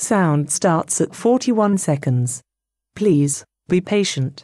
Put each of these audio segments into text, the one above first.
Sound starts at 41 seconds. Please be patient.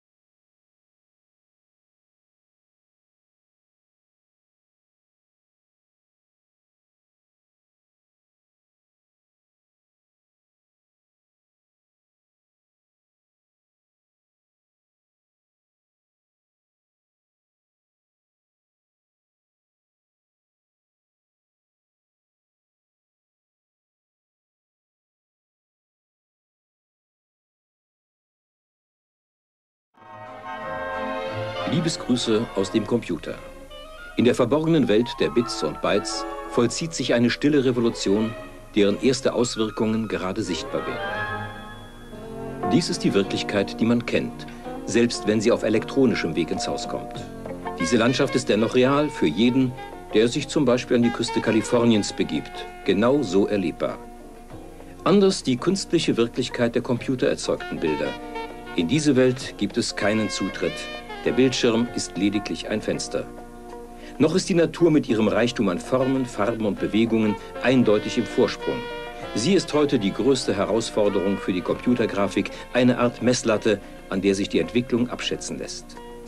Liebesgrüße aus dem Computer. In der verborgenen Welt der Bits und Bytes vollzieht sich eine stille Revolution, deren erste Auswirkungen gerade sichtbar werden. Dies ist die Wirklichkeit, die man kennt, selbst wenn sie auf elektronischem Weg ins Haus kommt. Diese Landschaft ist dennoch real für jeden, der sich zum Beispiel an die Küste Kaliforniens begibt, genau so erlebbar. Anders die künstliche Wirklichkeit der computererzeugten Bilder. In diese Welt gibt es keinen Zutritt. Der Bildschirm ist lediglich ein Fenster. Noch ist die Natur mit ihrem Reichtum an Formen, Farben und Bewegungen eindeutig im Vorsprung. Sie ist heute die größte Herausforderung für die Computergrafik, eine Art Messlatte, an der sich die Entwicklung abschätzen lässt.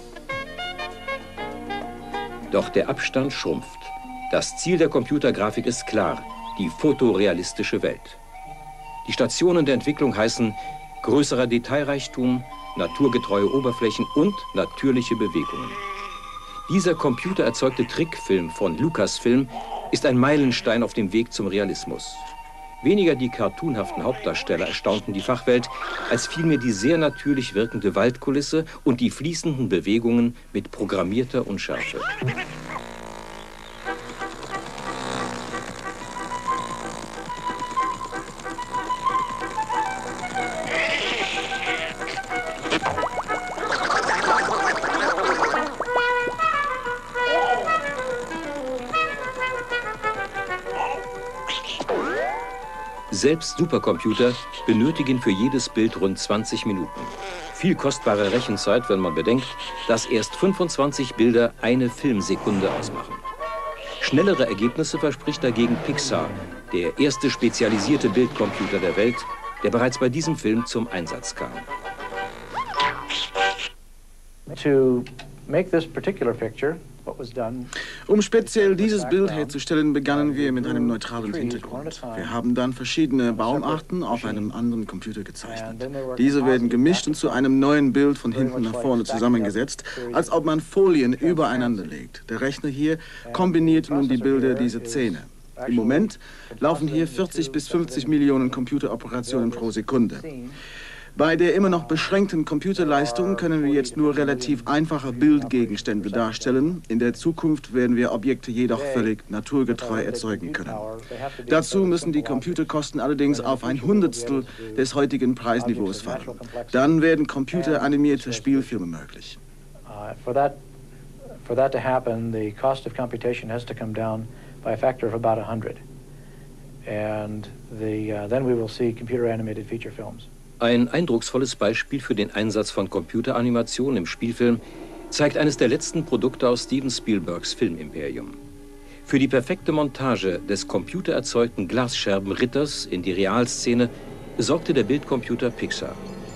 Doch der Abstand schrumpft. Das Ziel der Computergrafik ist klar, die fotorealistische Welt. Die Stationen der Entwicklung heißen größerer Detailreichtum, naturgetreue Oberflächen und natürliche Bewegungen. Dieser computererzeugte Trickfilm von Lucasfilm ist ein Meilenstein auf dem Weg zum Realismus. Weniger die cartoonhaften Hauptdarsteller erstaunten die Fachwelt, als vielmehr die sehr natürlich wirkende Waldkulisse und die fließenden Bewegungen mit programmierter Unschärfe. Selbst Supercomputer benötigen für jedes Bild rund 20 Minuten. Viel kostbare Rechenzeit, wenn man bedenkt, dass erst 25 Bilder eine Filmsekunde ausmachen. Schnellere Ergebnisse verspricht dagegen Pixar, der erste spezialisierte Bildcomputer der Welt, der bereits bei diesem Film zum Einsatz kam. Um speziell dieses Bild herzustellen, begannen wir mit einem neutralen Hintergrund. Wir haben dann verschiedene Baumarten auf einem anderen Computer gezeichnet. Diese werden gemischt und zu einem neuen Bild von hinten nach vorne zusammengesetzt, als ob man Folien übereinander legt. Der Rechner hier kombiniert nun die Bilder dieser Szene. Im Moment laufen hier 40 bis 50 Millionen Computeroperationen pro Sekunde. Bei der immer noch beschränkten Computerleistung können wir jetzt nur relativ einfache Bildgegenstände darstellen. In der Zukunft werden wir Objekte jedoch völlig naturgetreu erzeugen können. Dazu müssen die Computerkosten allerdings auf ein Hundertstel des heutigen Preisniveaus fallen. Dann werden computeranimierte Spielfilme möglich. For that to happen, the cost of computation has to come down by a factor of about 100. And then we will see computer-animated feature films. Ein eindrucksvolles Beispiel für den Einsatz von Computeranimation im Spielfilm zeigt eines der letzten Produkte aus Steven Spielbergs Filmimperium. Für die perfekte Montage des computererzeugten Glasscherbenritters in die Realszene sorgte der Bildcomputer Pixar.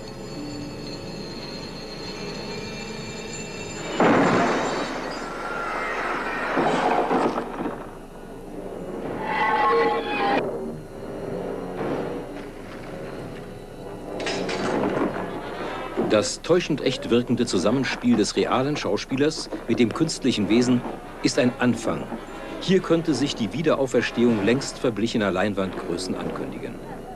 Das täuschend echt wirkende Zusammenspiel des realen Schauspielers mit dem künstlichen Wesen ist ein Anfang. Hier könnte sich die Wiederauferstehung längst verblichener Leinwandgrößen ankündigen.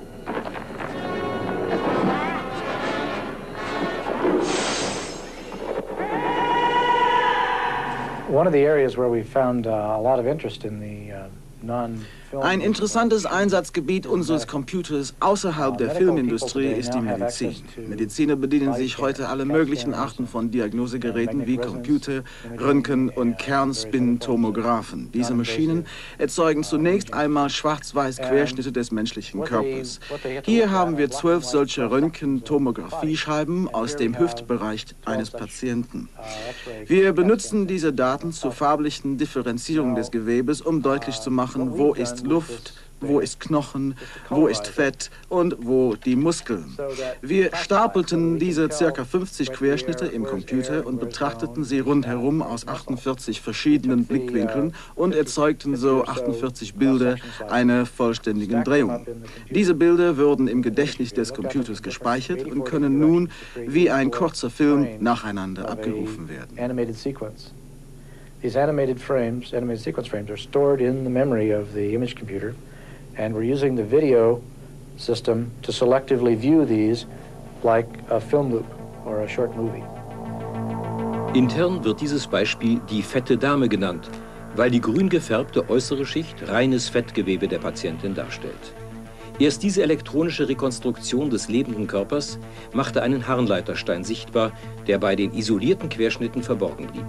One of the areas where we found a lot of interest in the Ein interessantes Einsatzgebiet unseres Computers außerhalb der Filmindustrie ist die Medizin. Mediziner bedienen sich heute alle möglichen Arten von Diagnosegeräten wie Computer, Röntgen- und Kernspintomographen. Diese Maschinen erzeugen zunächst einmal Schwarz-Weiß-Querschnitte des menschlichen Körpers. Hier haben wir 12 solcher Röntgen-Tomographiescheiben aus dem Hüftbereich eines Patienten. Wir benutzen diese Daten zur farblichen Differenzierung des Gewebes, um deutlich zu machen, wo ist Luft, wo ist Knochen, wo ist Fett und wo die Muskeln. Wir stapelten diese ca. 50 Querschnitte im Computer und betrachteten sie rundherum aus 48 verschiedenen Blickwinkeln und erzeugten so 48 Bilder einer vollständigen Drehung. Diese Bilder wurden im Gedächtnis des Computers gespeichert und können nun wie ein kurzer Film nacheinander abgerufen werden. These animated sequence frames are stored in the memory of the image computer, and we're using the video system to selectively view these like a film loop or a short movie. Intern wird dieses Beispiel die fette Dame genannt, weil die grün gefärbte äußere Schicht reines Fettgewebe der Patientin darstellt. Erst diese elektronische Rekonstruktion des lebenden Körpers machte einen Harnleiterstein sichtbar, der bei den isolierten Querschnitten verborgen blieb.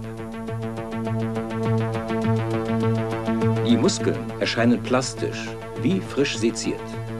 Die Muskeln erscheinen plastisch, wie frisch seziert.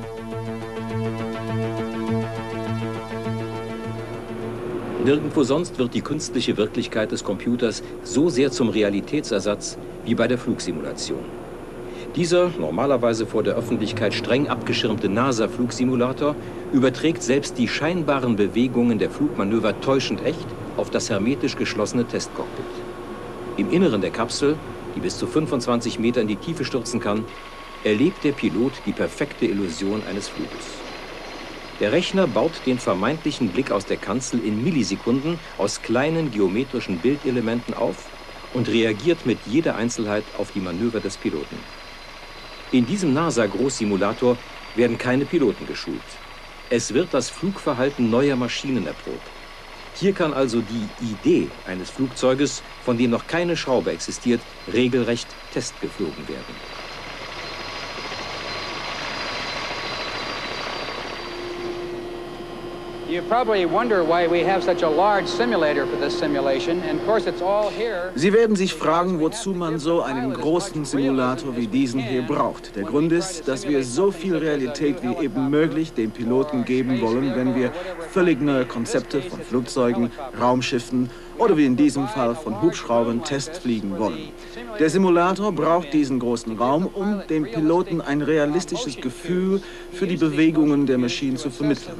Nirgendwo sonst wird die künstliche Wirklichkeit des Computers so sehr zum Realitätsersatz wie bei der Flugsimulation. Dieser, normalerweise vor der Öffentlichkeit streng abgeschirmte NASA-Flugsimulator, überträgt selbst die scheinbaren Bewegungen der Flugmanöver täuschend echt auf das hermetisch geschlossene Testcockpit. Im Inneren der Kapsel, die bis zu 25 Meter in die Tiefe stürzen kann, erlebt der Pilot die perfekte Illusion eines Fluges. Der Rechner baut den vermeintlichen Blick aus der Kanzel in Millisekunden aus kleinen geometrischen Bildelementen auf und reagiert mit jeder Einzelheit auf die Manöver des Piloten. In diesem NASA-Großsimulator werden keine Piloten geschult. Es wird das Flugverhalten neuer Maschinen erprobt. Hier kann also die Idee eines Flugzeuges, von dem noch keine Schraube existiert, regelrecht testgeflogen werden. Sie werden sich fragen, wozu man so einen großen Simulator wie diesen hier braucht. Der Grund ist, dass wir so viel Realität wie eben möglich den Piloten geben wollen, wenn wir völlig neue Konzepte von Flugzeugen, Raumschiffen oder wie in diesem Fall von Hubschraubern testfliegen wollen. Der Simulator braucht diesen großen Raum, um dem Piloten ein realistisches Gefühl für die Bewegungen der Maschinen zu vermitteln.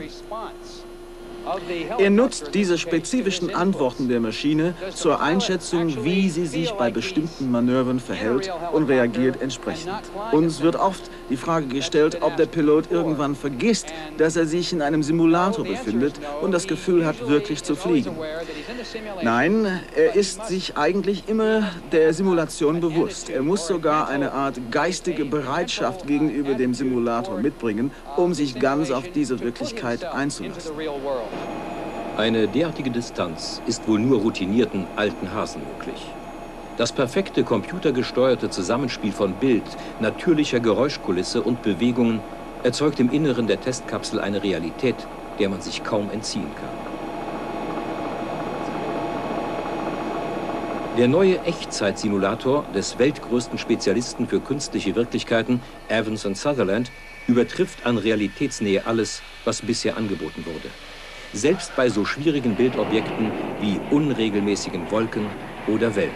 Er nutzt diese spezifischen Antworten der Maschine zur Einschätzung, wie sie sich bei bestimmten Manövern verhält und reagiert entsprechend. Uns wird oft die Frage gestellt, ob der Pilot irgendwann vergisst, dass er sich in einem Simulator befindet und das Gefühl hat, wirklich zu fliegen. Nein, er ist sich eigentlich immer der Simulation bewusst. Er muss sogar eine Art geistige Bereitschaft gegenüber dem Simulator mitbringen, um sich ganz auf diese Wirklichkeit einzulassen. Eine derartige Distanz ist wohl nur routinierten alten Hasen möglich. Das perfekte computergesteuerte Zusammenspiel von Bild, natürlicher Geräuschkulisse und Bewegungen erzeugt im Inneren der Testkapsel eine Realität, der man sich kaum entziehen kann. Der neue Echtzeitsimulator des weltgrößten Spezialisten für künstliche Wirklichkeiten, Evans & Sutherland, übertrifft an Realitätsnähe alles, was bisher angeboten wurde. Selbst bei so schwierigen Bildobjekten wie unregelmäßigen Wolken oder Wellen.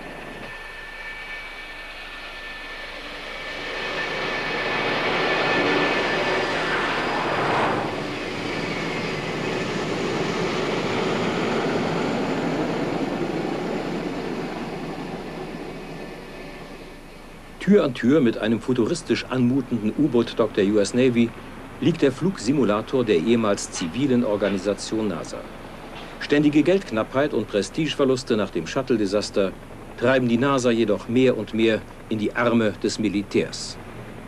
Tür an Tür mit einem futuristisch anmutenden U-Boot-Dock der US Navy liegt der Flugsimulator der ehemals zivilen Organisation NASA. Ständige Geldknappheit und Prestigeverluste nach dem Shuttle-Desaster treiben die NASA jedoch mehr und mehr in die Arme des Militärs.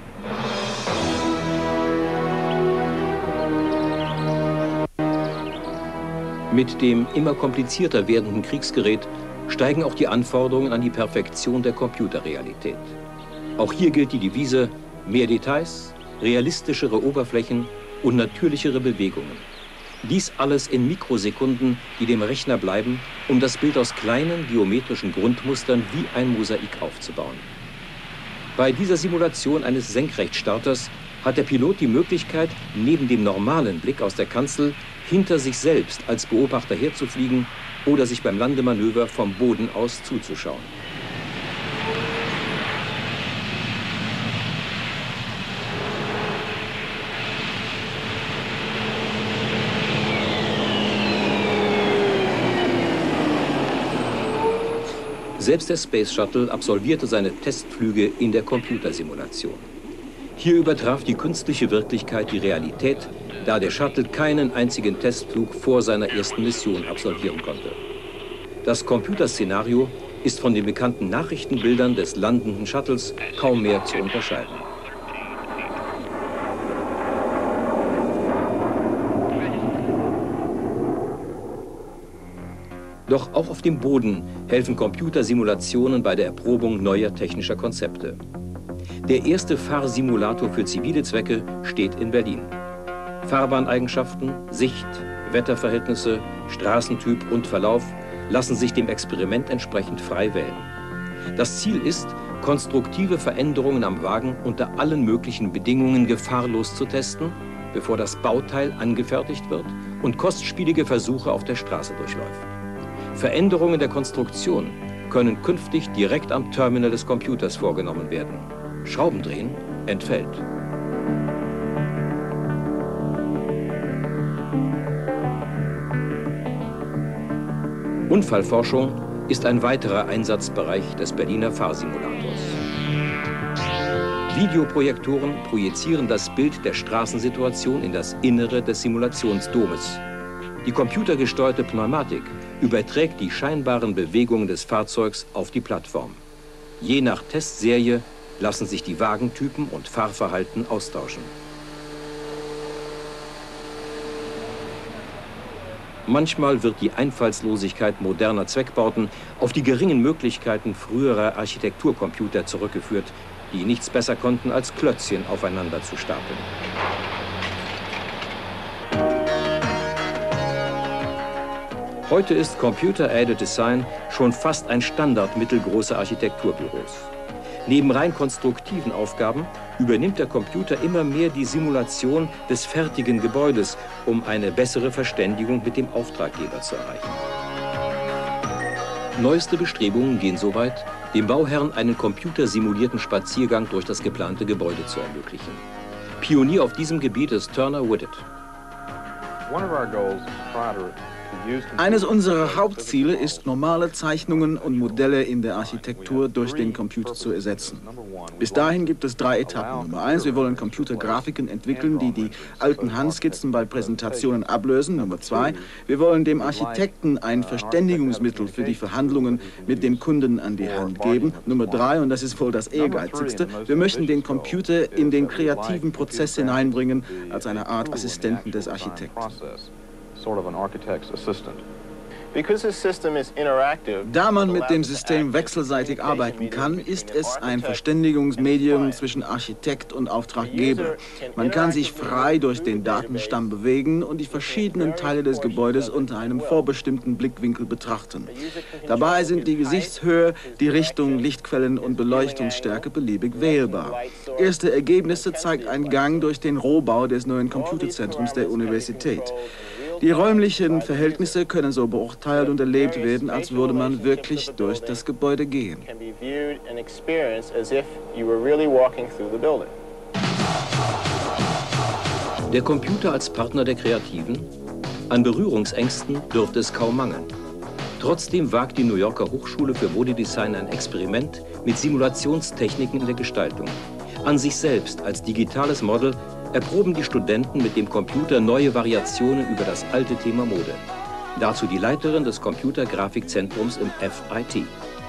Mit dem immer komplizierter werdenden Kriegsgerät steigen auch die Anforderungen an die Perfektion der Computerrealität. Auch hier gilt die Devise: mehr Details, realistischere Oberflächen und natürlichere Bewegungen. Dies alles in Mikrosekunden, die dem Rechner bleiben, um das Bild aus kleinen geometrischen Grundmustern wie ein Mosaik aufzubauen. Bei dieser Simulation eines Senkrechtstarters hat der Pilot die Möglichkeit, neben dem normalen Blick aus der Kanzel hinter sich selbst als Beobachter herzufliegen oder sich beim Landemanöver vom Boden aus zuzuschauen. Selbst der Space Shuttle absolvierte seine Testflüge in der Computersimulation. Hier übertraf die künstliche Wirklichkeit die Realität, da der Shuttle keinen einzigen Testflug vor seiner ersten Mission absolvieren konnte. Das Computerszenario ist von den bekannten Nachrichtenbildern des landenden Shuttles kaum mehr zu unterscheiden. Doch auch auf dem Boden helfen Computersimulationen bei der Erprobung neuer technischer Konzepte. Der erste Fahrsimulator für zivile Zwecke steht in Berlin. Fahrbahneigenschaften, Sicht, Wetterverhältnisse, Straßentyp und Verlauf lassen sich dem Experiment entsprechend frei wählen. Das Ziel ist, konstruktive Veränderungen am Wagen unter allen möglichen Bedingungen gefahrlos zu testen, bevor das Bauteil angefertigt wird und kostspielige Versuche auf der Straße durchläuft. Veränderungen der Konstruktion können künftig direkt am Terminal des Computers vorgenommen werden. Schraubendrehen entfällt. Unfallforschung ist ein weiterer Einsatzbereich des Berliner Fahrsimulators. Videoprojektoren projizieren das Bild der Straßensituation in das Innere des Simulationsdomes. Die computergesteuerte Pneumatik überträgt die scheinbaren Bewegungen des Fahrzeugs auf die Plattform. Je nach Testserie lassen sich die Wagentypen und Fahrverhalten austauschen. Manchmal wird die Einfallslosigkeit moderner Zweckbauten auf die geringen Möglichkeiten früherer Architekturcomputer zurückgeführt, die nichts besser konnten, als Klötzchen aufeinander zu stapeln. Heute ist Computer-Aided Design schon fast ein Standard mittelgroßer Architekturbüros. Neben rein konstruktiven Aufgaben übernimmt der Computer immer mehr die Simulation des fertigen Gebäudes, um eine bessere Verständigung mit dem Auftraggeber zu erreichen. Neueste Bestrebungen gehen so weit, dem Bauherrn einen computersimulierten Spaziergang durch das geplante Gebäude zu ermöglichen. Pionier auf diesem Gebiet ist Turner Whitted. Eines unserer Hauptziele ist, normale Zeichnungen und Modelle in der Architektur durch den Computer zu ersetzen. Bis dahin gibt es 3 Etappen. Nummer 1, wir wollen Computergrafiken entwickeln, die die alten Handskizzen bei Präsentationen ablösen. Nummer 2, wir wollen dem Architekten ein Verständigungsmittel für die Verhandlungen mit dem Kunden an die Hand geben. Nummer 3, und das ist wohl das Ehrgeizigste, wir möchten den Computer in den kreativen Prozess hineinbringen als eine Art Assistenten des Architekten. Da man mit dem System wechselseitig arbeiten kann, ist es ein Verständigungsmedium zwischen Architekt und Auftraggeber. Man kann sich frei durch den Datenstamm bewegen und die verschiedenen Teile des Gebäudes unter einem vorbestimmten Blickwinkel betrachten. Dabei sind die Gesichtshöhe, die Richtung, Lichtquellen und Beleuchtungsstärke beliebig wählbar. Erste Ergebnisse zeigt ein Gang durch den Rohbau des neuen Computerzentrums der Universität. Die räumlichen Verhältnisse können so beurteilt und erlebt werden, als würde man wirklich durch das Gebäude gehen. Der Computer als Partner der Kreativen? An Berührungsängsten dürfte es kaum mangeln. Trotzdem wagt die New Yorker Hochschule für Modedesign ein Experiment mit Simulationstechniken in der Gestaltung. An sich selbst als digitales Model erproben die Studenten mit dem Computer neue Variationen über das alte Thema Mode. Dazu die Leiterin des Computergrafikzentrums im FIT.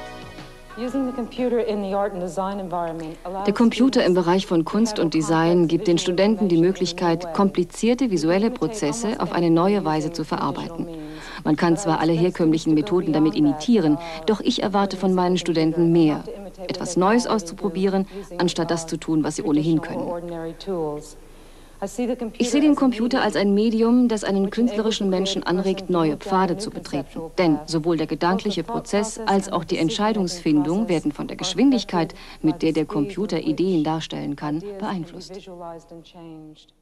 Der Computer im Bereich von Kunst und Design gibt den Studenten die Möglichkeit, komplizierte visuelle Prozesse auf eine neue Weise zu verarbeiten. Man kann zwar alle herkömmlichen Methoden damit imitieren, doch ich erwarte von meinen Studenten mehr, etwas Neues auszuprobieren, anstatt das zu tun, was sie ohnehin können. Ich sehe den Computer als ein Medium, das einen künstlerischen Menschen anregt, neue Pfade zu betreten. Denn sowohl der gedankliche Prozess als auch die Entscheidungsfindung werden von der Geschwindigkeit, mit der der Computer Ideen darstellen kann, beeinflusst.